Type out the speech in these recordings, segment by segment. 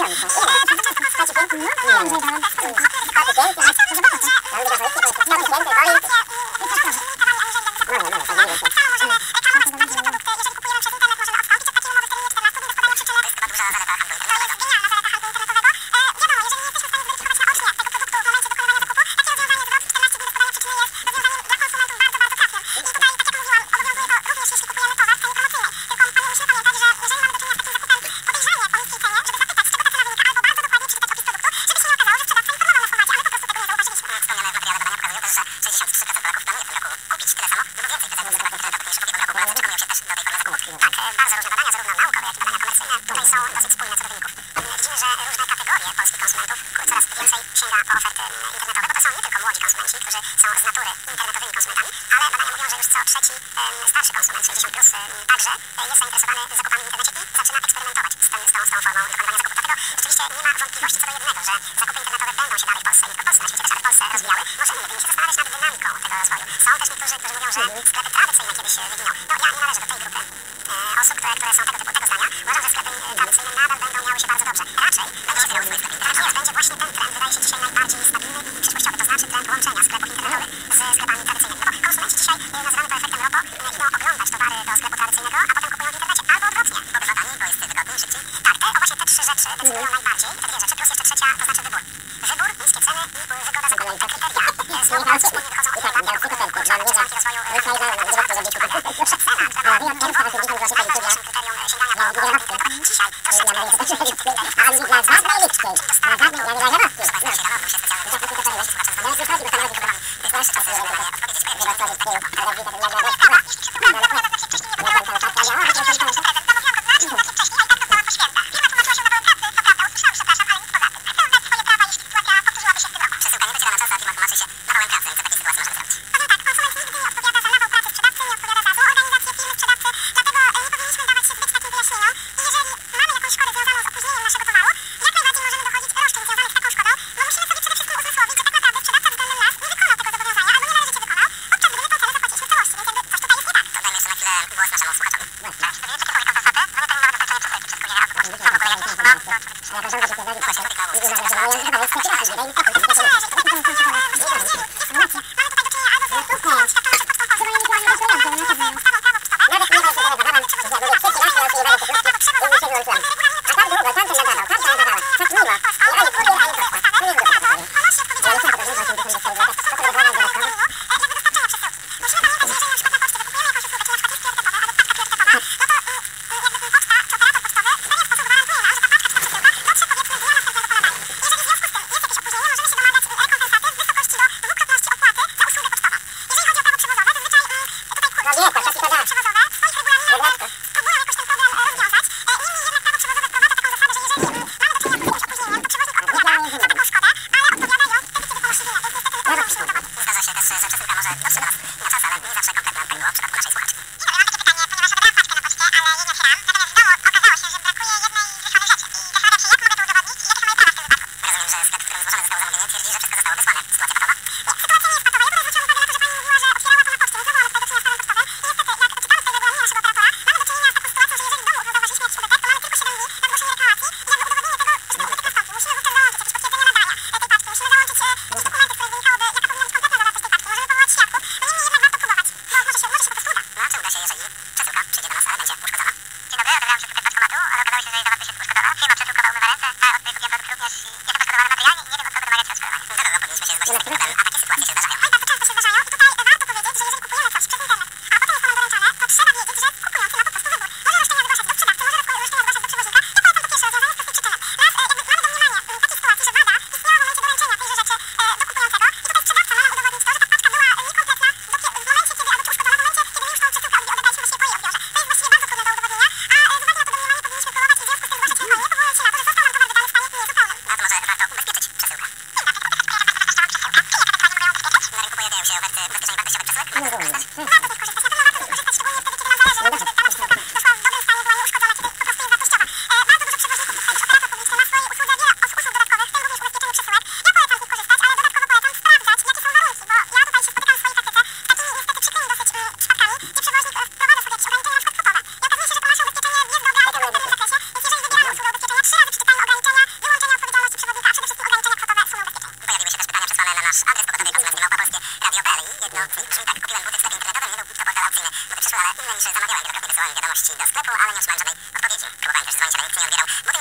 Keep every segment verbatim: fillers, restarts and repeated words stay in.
Zgodnie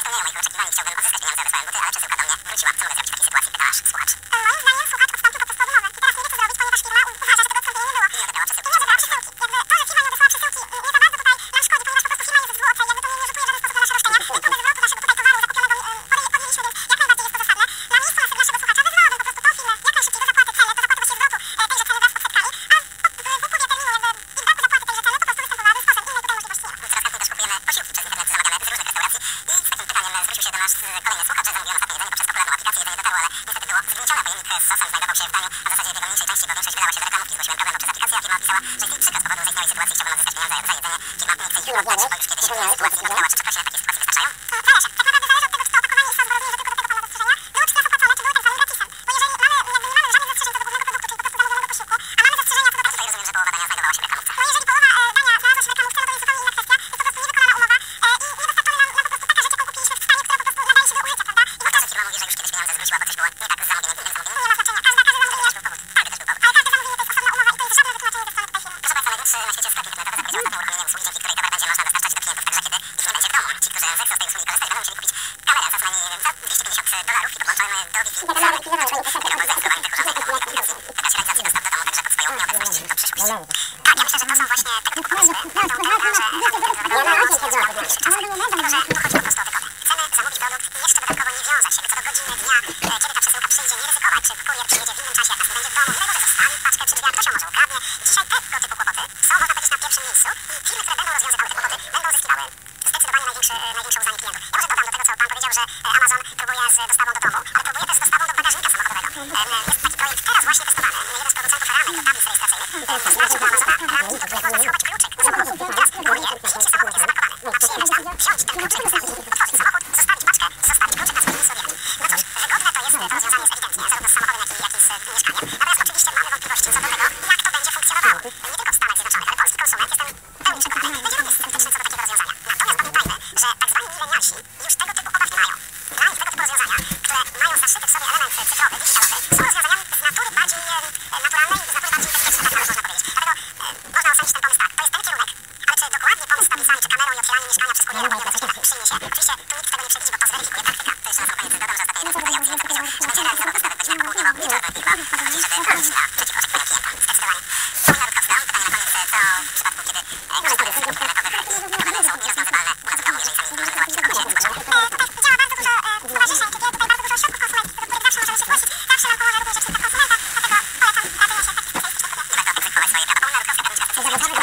spełniają moich oczekiwań i chciałbym odzyskać pieniądze. Wysłałem buty, ale przesyłka do mnie wróciła. Co mogę zrobić w takiej sytuacji? Pyta nasz słuchacz. Moim zdaniem słuchacz odstąpił po prostu od umowy i teraz nie wie co zrobić, ponieważ firma uważa, że tego odstąpienia nie było. I nie odebrała przesyłki. Nie odebrała przesyłki. Jakby to, że firma nie odesłała przesyłki nie za bardzo tutaj nam szkodzi, ponieważ po prostu firma nie zwróciła. Jakby to nie, nie rzutuje w żaden sposób na nasze roszczenia. Próbę zwrotu naszego tutaj towaru zakupionego podjęliśmy, więc jak najbardziej jest to zasadne. Na miejscu naszego słuchacza wezwałabym po prostu tą firmę jak najszybciej do zapłaty ceny, do zapłaty właściwie zwrotu tejże ceny wraz z odsetkami, a w upływie terminu jakby i w braku zapłaty tejże ceny po prostu występowałaby z posem. Innej tutaj możliwości nie ma. Coraz chętniej też kupujemy posiłki przez internet, zamawiamy z różnych restauracji i z takim pytaniem zwrócił się do nas kolejny słuchacz, że zamówiłem ostatnie jedzenie poprzez popularną aplikację. Jedzenie dotarło, ale niestety było zgniecione. Pojemnik z sosem znajdował się w daniu, a w zasadzie jego mniejszej części, bo większość wydała się do reklamówki. Zgłosiłem problem poprzez aplikację, a firma opisała, że jest ich przykaz z powodu zaistniałej sytuacji. Chciałbym odzyskać pieniądze za jedzenie. Firma nie chce ich oddać, bo już kiedyś w tej sytuacji spotykała. Czy przeprosi takiej sytuacji wystarczają? Zależy. Tak naprawdę zależy od tego, czy to opakowanie i sos, bo rozumiem, że tylko do tego pana zastrzeżenia było czy to jest opłacone, czy było tak zwanym gratisem. Bo jeżeli mamy, jakby nie mamy żadnych zastrzeżeń co do głównego produktu, czyli po prostu zamówionego posiłku, a mamy zastrzeżenia co do tego, tutaj rozumiem, że połowa dania znajdowała się w reklamówce. No jeżeli połowa e, dania znalazła się w reklamówce, no to jest zupełnie inna kwestia. Jest po prostu niewykonana umowa e, i nie dostarczony nam, nam po prostu taka rzecz, jaką kupiliśmy w stanie, która po prostu nadaje się do użycia, prawda? I wówczas firma mówi, że już kiedyś pieniądze zwróciła, bo coś było nie tak z zamówieniem, innym zamówieniem. Nie ma znaczenia. Każda, każde zamówienie też był powód. Każdy też był powód. Ale każde zamówienie to jest osobna umowa i to jest żadne wytłumaczenie ze strony tutaj firmy. Proszę Państwa, największy na świecie sklep internetowy zapowiedział ostatnio uruchomienie usługi, dzięki której towar będzie można dostarczać do klientów także kiedy ich nie będzie w domu. Ci, którzy zechcą z tej usługi korzystać, będą musieli kupić kamerę za co najmniej, nie wiem, za dwieście pięćdziesiąt dolarów i podłączony do Wi-Fi. Wielopol zainstalowanie tych urządzeń do komórek aplikacji. Taka realizacji dostaw do domu także pod swoją nieobecność do przyszłości. Tak, ja myślę, że to są właśnie tego typu pomysły, będą tą branżę internetowego najbliższych czasach. Dlatego, że tu chodzi po prostu o wygodę. Chcemy zamówić produkt i jeszcze dodatkowo nie wiązać się co do godziny dnia, kiedy ta przesyłka przyjdzie, nie ryzykować, czy kurier przyjedzie w innym czasie, jak nas nie będzie w domu, nie najgorzej zostawi paczkę przy drzwiach, ktoś ją może ukradnie. Dzisiaj tego typu kłopoty są, można powiedzieć, na pierwszym miejscu i firmy, które będą rozwiązywały te kłopoty, będą zyskiwały zdecydowanie największy, największe uznanie klientów. Ja może dodam do tego, co Pan powiedział, że Amazon próbuje z dostawą do domu, ale próbuje też z dostawą do bagażnika samochodowego. Jest taki projekt teraz właśnie testowany. Jeden z producentów ramek do tablic rejestracyjnych dostarczył do Amazona ramki, do których można schować kluczyk do samochodu. Teraz kurier, jeśli samochód jest zapakowany, ma przyjechać tam, wziąć ten kluczyk, otworzyć samochód, zostawić paczkę, zostawić kluczyk na swoim sobie. No cóż, wygodne to jest, to rozwiązanie jest ewidentnie, zarówno z samochodem, jak i, jak i z mieszkaniem. Natomiast oczywiście mamy wątpliwości co do tego, jak to będzie funkcjonowało. Nie tylko w Stanach Zjednoczonych, ale polski konsument, jestem pełni przekonany, będzie również sceptyczny co do takiego rozwiązania. Natomiast pamiętajmy, że tak zwani milenialsi już tego typu obaw nie mają. Dla nich tego typu rozwiązania, które mają zaszyty w sobie element cyfrowy, digitalowy, są rozwiązaniami z natury bardziej e, naturalnej i z natury bardziej bezpiecznej, tak nawet można powiedzieć. Dlatego e, można ocenić ten pomysł tak. To jest ten kierunek, ale czy dokładnie pomysł z tablicami, czy kamerą i otwieranie mieszkania przez kuriera powinien coś takiego przyjmie się? Oczywiście tu nikt tego nie przewidzi, bo to zweryfikuje praktyka. To jeszcze na sam koniec dodam, że ostatnio jeden z przedstawiających język powiedział, że będzie realizował dostawy w godzinach popołudniowo-wieczornych tylko o to chodzi, żeby chronić na przeciw oczekiwaniom klienta. Zdecydowanie. Paulina Rutkowska, pytanie na koniec, co w przypadku, kiedy e, korzystamy z usług internetowych i te problemy są nierozwiązywalne u nas w domu, jeżeli sami nie możemy załatwić, do kogo się zgłaszamy. Tutaj działa bardzo dużo e, stowarzyszeń, kiedy tutaj bardzo dużo ośrodków konsumenckich, do których zawsze możemy się zgłosić. Zawsze nam pomoże również rzecznika konsumenta, dlatego polecam radzenie się takich specjalistycznych kobiet. Nie warto egzekwować swoje prawa. Paulina Rutkowska, prawniczka specjalistyczna,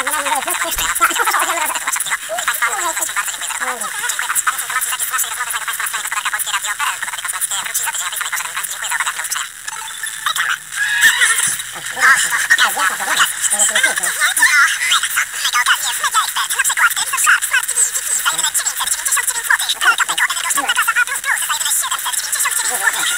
informacji, zapis naszej rozmowy znajdą Państwo na stronie gospodarka polskie radio kropka p l. Podatek konsumenckie wróci za tydzień. Ja jestem Państwu dziękuję za uwagę. Do usłyszenia. Mega okazje w Media Expert. Na przykład telewizor Sharp Smart T V V P za jedyne dziewięćset dziewięćdziesiąt dziewięć złotych. Kolka Beko energooszczędna klasa A plus plus za jedyne siedemset dziewięćdziesiąt dziewięć złotych.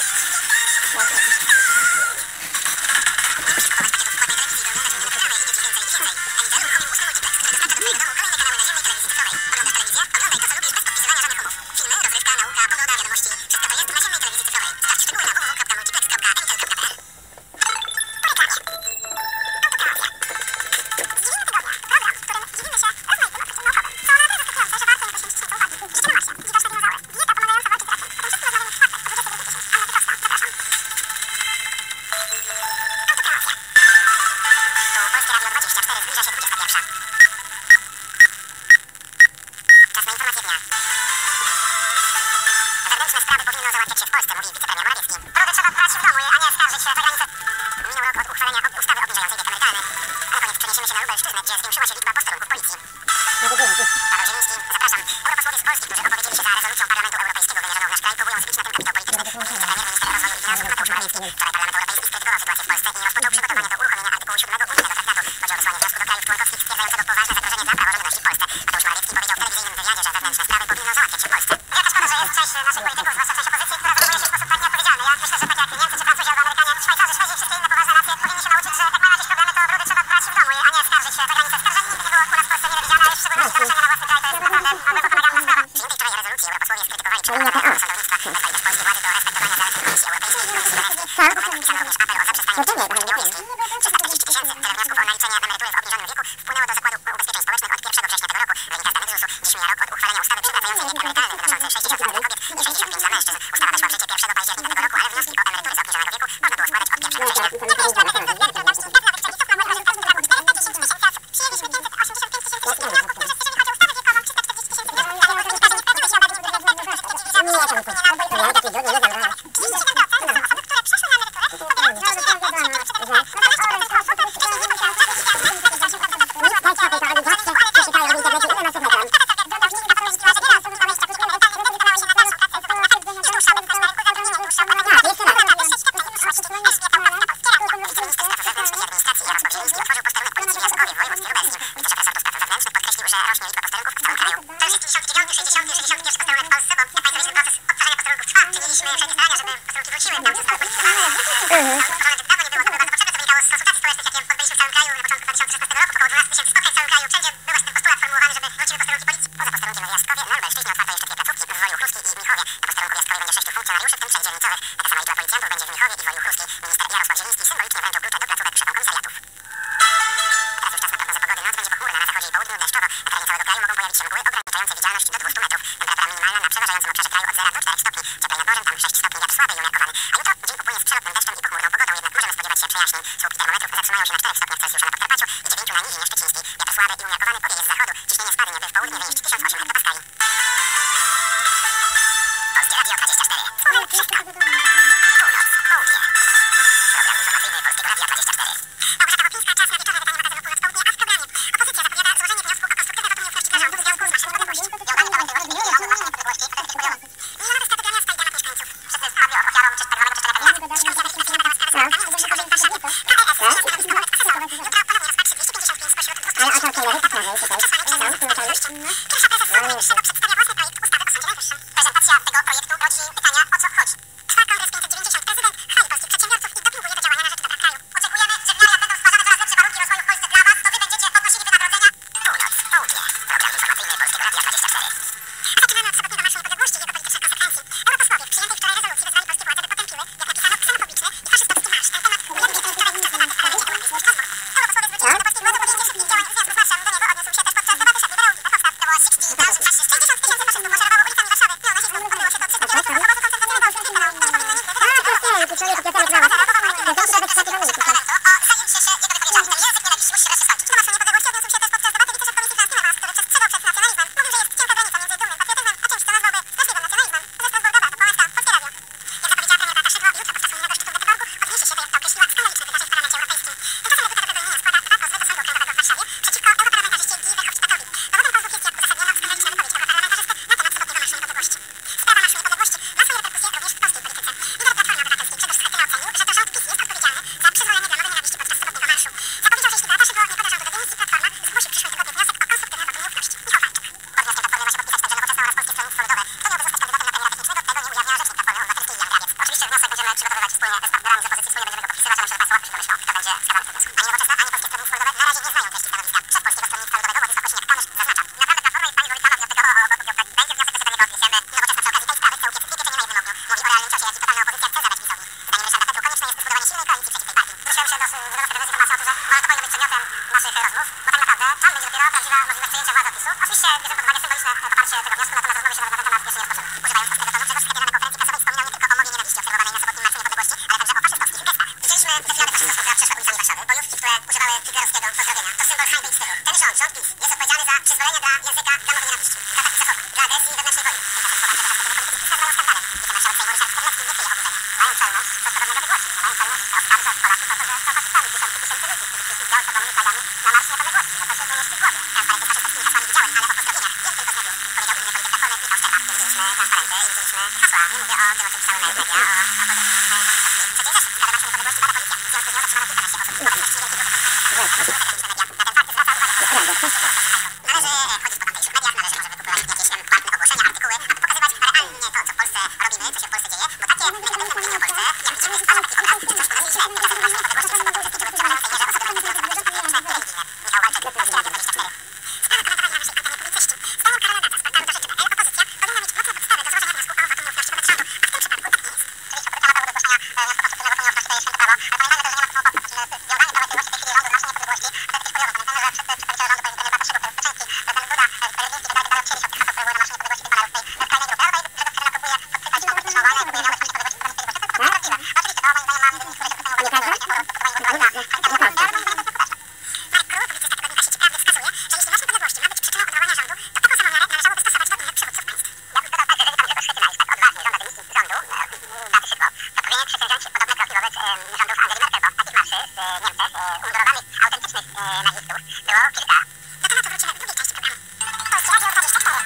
Wewnętrzne sprawy powinno załatwiać się w Polsce, mówi wicepremier Morawiecki. Porodę trzeba brać w domu, a nie skarżyć się za granicę. Minął rok od uchwalenia ustawy obniżającej wiek emerytalny. A na koniec przeniesiemy się na Lubelszczyznę, gdzie zwiększyła się liczba posterunków policji. Paweł Zieliński, zapraszam. Europosłowie z Polski, którzy opowiedzieli się za rezolucją Parlamentu Europejskiego wymierzoną w nasz kraj, próbują zbić na tym kapitał polityczny. Mówi wicepremier, minister rozwoju i finansów Mateusz Morawiecki. Wczoraj Parlament Europejski skrytykował sytuację w Polsce i rozpoczął przygotowania do uruchomienia artykułu siódmego unijnego traktatu. Chodzi o wysłanie wniosku do krajów członkowskich stwierdzającego poważne zagrożenie dla praworządności w Polsce. Mateusz Morawiecki powiedział w telewizyjnym wywiadzie, że wewnętrzne sprawy powinno załatwiać się w Polsce. Wielka szkoda, że jest część naszych polityków, zwłaszcza część opozycji, która zachowuje się w sposób tak nieodpowiedzialny. Ja myślę, że tak jak Niemcy, czy Francuzi, albo Amerykanie, Szwajcarzy, Szwedzi i wszystkie inne poważne nacje powinni się nauczyć, że jak mają jakieś problemy, to brody trzeba brać w domu, a nie skarżyć się za granicę. Skarżenie nigdy nie było u nas w Polsce mile widziane, ale w szczególności zanoszenie na własny kraj to jest naprawdę bardzo pomagalna sprawa. W przyjętej wczoraj rezolucji europosłowie skrytykowali przygotowanie reformy sądownictwa, wezwali też polskie władze do respektowania zaleceń Komisji Europejskiej i Komisji Weneckiej. W dokumencie wpisano również apel o zaprzestanie czynności Unii Europejskiej. trzysta czterdzieści tysięcy tyle wniosków o naliczenie emerytury w obniżonym wieku wpłynęło do Zakładu Ubezpieczeń Społecznych od pierwszego września tego roku. Wynika z danych zusu, dziś mija rok od uchwalenia ustawy przywracającej wiek emerytalny wynoszący sześćdziesiąt lat dla kobiet. sześćdziesiąt pięć dla mężczyzn. Ustawa weszła w życie pierwszego października tego roku, ale wnioski o emerytury z obniżonego wieku można było składać od pierwszego września. dymisji rządu Beaty Szydło, to powinien przedsięwziąć podobne kroki wobec rządów Angeli Merkel, bo takich marszy z Niemczech, umundurowanych, autentycznych nazistów było kilka. Do tematu wrócimy w drugiej części programu. Polskie Radio dwadzieścia cztery.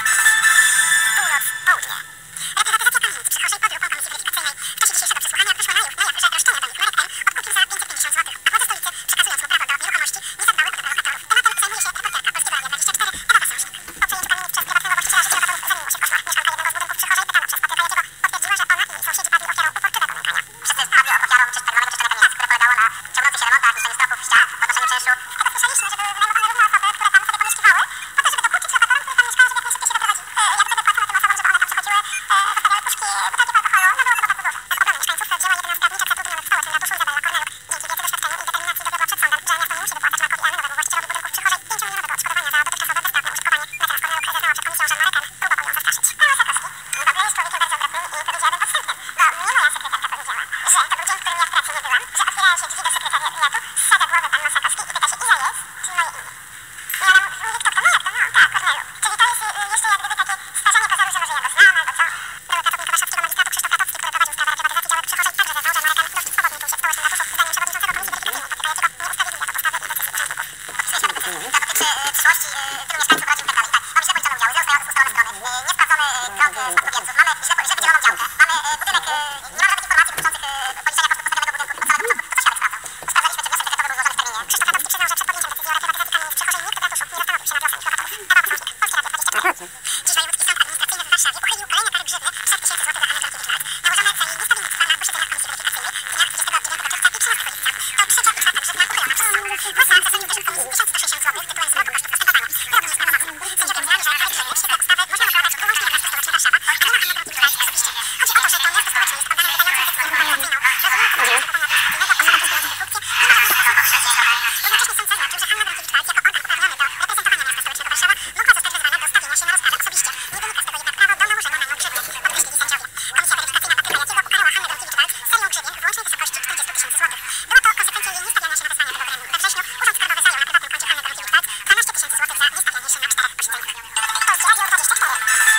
Północ, południe. Reprywatyzacja kamienic przy Chorzej podróg Komisji Weryfikacyjnej w czasie dzisiejszego przesłuchania wyszła na jaw, na jaw, że roszczenia do nich Marek Ten odkupił za pięćset pięćdziesiąt złotych, a władze stolicy, przekazując mu prawo do nieruchomości, nie zadbały o dobro lokatorów. Tematem zajmuje się reporterka Polskiego Radia dwadzieścia cztery Ewa Wasąsik. Po przejęciu kamienic przez prywatnego właściciela życie lokatorów zamieniło się w koszmar. Mieszkanka jednego z budynków przy Chorzej pytana przez Patryka Jekiego potwierdziła, że ona i jej sąsiedzi padli ofiarą uporczywego nękania. Wszyscy padli ofiarą czyż tak zwanego czyszczenia kamienic, które polegało na ciągnących się remontach, niszczeniu stropów, ścian, podnoszeniu czynszu. Chyba słyszeliśmy, że były wynajmowane równe osoby, które tam sobie pomieszkiwały, po to, żeby dokuczyć lokatorom, którzy tam mieszkają, żeby jak najszybciej się wyprowadzić. Jak wtedy płacono tym osobom, żeby one tam przychodziły, zostawiały puszki, butelki po alkoholu, no było to bardzo dużo. Na obrony mieszkańców wzięła jedenastka dni przed zatrudnionych w stołecznym ratuszu Izabela Korneluk. Dzięki wiedzy, doświadczeniu i determinacji dowiodła przed sądem, że miasto nie musi wypłacać Markowi Almenowemu, właścicielowi budynków przy Chorzej, pięciomilionowego odszkodowania za dotychczasowe bezprawne użytkowanie. Na teraz Korneluk zeznała przed komisją, że Marek Ten próbował ją zastraszyć. Paweł Sakowski. Dobry, jest człowiekiem bardzo obecnym i powiedziałabym podstępnym, bo mnie moja sekretarka powiedziała, że to był dzień, w którym ja w pracy nie byłam, że otwierają się drzwi do sekretariatu, ssada głowę pan Masakowski i pyta się, Iza jest, czyli moje imię. Ja nam mówię, kto to? No jak to? No tak, Korneluk. Czyli to jest y, jeszcze jak gdyby takie stwarzanie pozoru, że może ja go znam albo co. Były pracownik warszawskiego magistratu Krzysztof Katowski, który prowadził sprawę reprywatyzacji działek przy Chorzej, także zeznał, że Marek Ten dość swobodnie czuł się w stołecznym ratuszu. Zdaniem przewodniczącego Komisji Weryfikacyjnej Patryka Jekiego nie usprawiedliwia to postawy i decyzji urzędników. Podpisaliśmy do decyzji. To dotyczy y, przyszłości y, tylu mieszkańców, rodzin i tak dalej. Tak, mamy źle policzone udziały, źle ustalone ustalone strony, y, niesprawdzony y, krąg y, spadkobierców, mamy źle, źle wydzieloną działkę, mamy y, budynek, y, nie ma żadnych informacji dotyczących y, policzenia kosztów postawionego budynku od samego początku. To co świadek sprawdzał? Sprawdzaliśmy, czy wniosek kredytowy był złożony w terminie. Krzysztof Katowski przyznał, że przed podjęciem decyzji o reprywatyzacji kamienic przy Chorzej nikt w ratuszu nie zastanowił się nad losem ich lokatorów. Ewa Wasąsik, Polskie Radio dwadzieścia cztery. Dziś wojewódzki sąd administracyjny w Warszawie uchylił kolejne kary grzywny trzech tysięcy złotych za Annę Gronkiewicz-Waltz, nałożone za jej niestabilnictwo na posiedzeniach Komisji Weryfikacyjnej w dniach dwudziestego dziewiątego czerwca i trzynastego lipca. To trzecia i czwarta grzywna uchylona przez sąd. Głosa zasądził też w komisji tysiąc sto sześćdziesiąt złotych tytułem zwrotu kosztów postępowania. Wyrok nie sprowadzono. Sędziowie uznali, że kary grzywny w świetle ustawy można nakładać wyłącznie na miasto stołeczne Warszawa, a nie na Annę Gronkiewicz-Waltz osobiście. Chodzi o to, że to miasto stołeczne jest organem wydającym decyzję reprywatyzacyjną, rozumiejącym postępowania administracyjnego, osoby wykonujące tę funkcję nie może być stosować. Równocześnie sąd zaznaczył, że Anna Gronkiewicz-Waltz jako organ uprawniony do reprezentowania miasta stołecznego Warszawa mogła zostać wezwana do stawienia się na rozkazach osobiście. Nie wynika z tego jednak prawo do nałożenia na nią grzywny, podkreślili sędziowie. Komisja weryfikacyjna Patryka Jekiego ukarała Annę Gronkiewicz-Waltz serią grzywien w łącznej wysokości czterdziestu tysięcy złotych. Była to konsekwencja jej niestawiania się na wezwania tego gremium. We wrześniu Urząd Skarbowy zajął na prywatnym koncie Anny Gronkiewicz-Waltz dwanaście tysięcy złotych za niestawianie się na czterech posiedzeniach. Polskie Radio dwadzieścia cztery.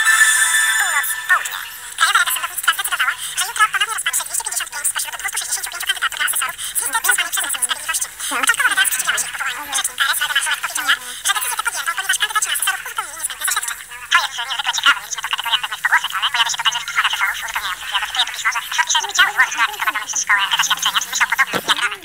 Północ, południe. Krajowa Rada Sądownictwa zdecydowała, że jutro ponownie rozpatrzy dwieście pięćdziesiąt pięć spośród dwustu sześćdziesięciu pięciu kandydatur na asesorów z listy przesłanej przez Resort Sprawiedliwości. Początkowo Rada sprzeciwiała się ich powołaniu. Rzecznik K R S Waldemar Żurek powiedział ja, że decyzję tę podjęto, ponieważ kandydaci na asesorów uzupełnili niezbędne zaświadczenia. To jest niezwykle ciekawe, mieliśmy to w kategoriach pewnych pogłosek, ale pojawia się to także w pismach asesorów uzupełniających. Ja zacytuję to pismo, że asesorki że nie chciały złożyć do akt prowadzonych przez szkołę te zaświadczenia, czy myślą podobnie jak Rada.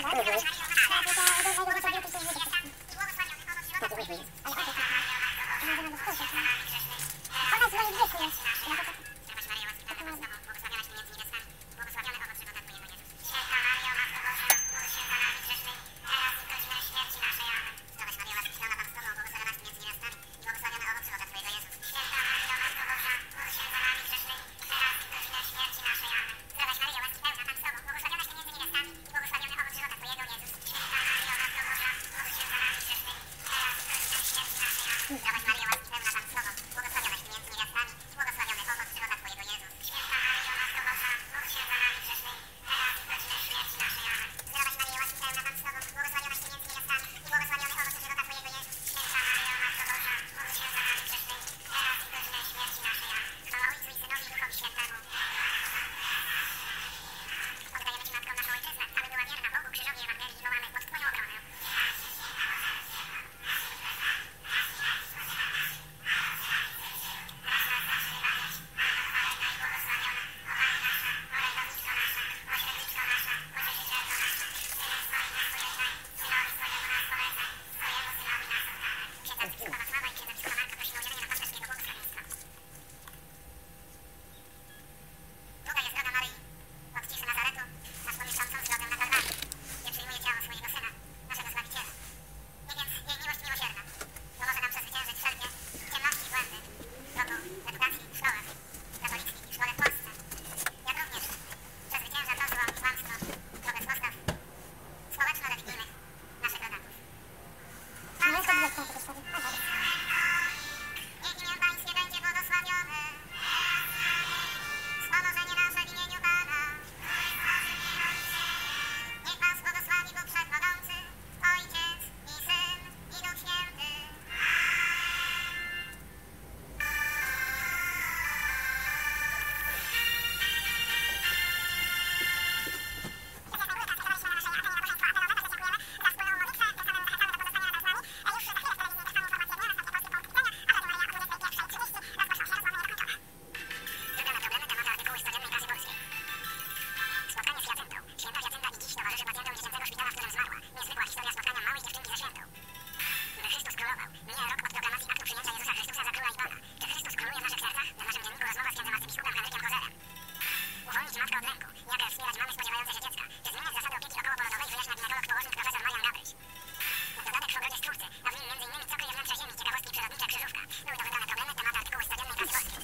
mamy spodziewające się dziecka. Czy zmieniać zasady opieki okołoporodowej, wyjaśnia ginekolog położnik profesor Marian Gabryś. Dodatek w ogrodzie Stróżcy, a w nim między innymi cokry wnętrza ziemi, ciekawostki przyrodnicze, krzyżówka. Były to wybrane problemy, tematy artykułu z codziennej prasy polskiej.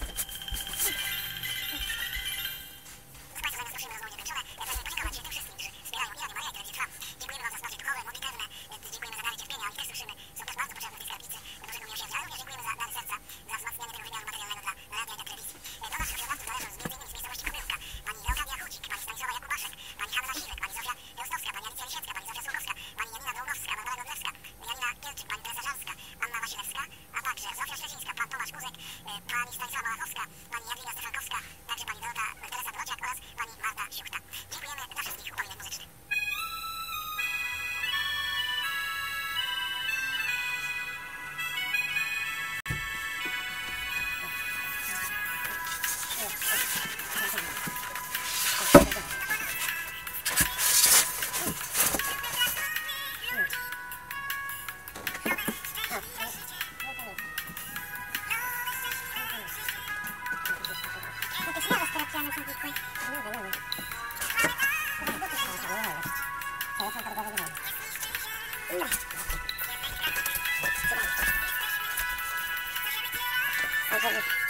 Z Państwa zanim rozpoczniemy rozmowy niekończone, pragnę podziękować tym wszystkim, którzy wspierają i Radio Maryja, i Telewizję Trwam. Dziękujemy Wam za wsparcie duchowe, modlitewne, dziękujemy za dary cierpienia, oni też słyszymy, są też bardzo potrzebne w tej skarbnicy Bożego Miłosierdzia, ale również dziękujemy za dary serca, za wzmacnianie tego wymiaru materialnego dla radia i dla telewizji. Do naszych przyrodawców należą z między innymi z miejscowości Kobyłka, pani Leokadia Hucik, pani Stanisława Jakubaszek, pani Hanna Siwek, pani Zofia Białostowska, pani Alicja Lisiecka, pani Zofia Sługowska, pani Janina Dołgowska, Barbara Godlewska, Janina Kielczyk, pani Teresa Żarska, Anna Wasilewska, a także Zofia Szczecińska, pan Tomasz Kuzek, pani Stanisława Malachowska, pani Jadwiga Stefankowska, także pani Dorota, Teresa Dorociak oraz pani Marta Siuchta. Dziękujemy dla wszystkich upominek muzycznych. No.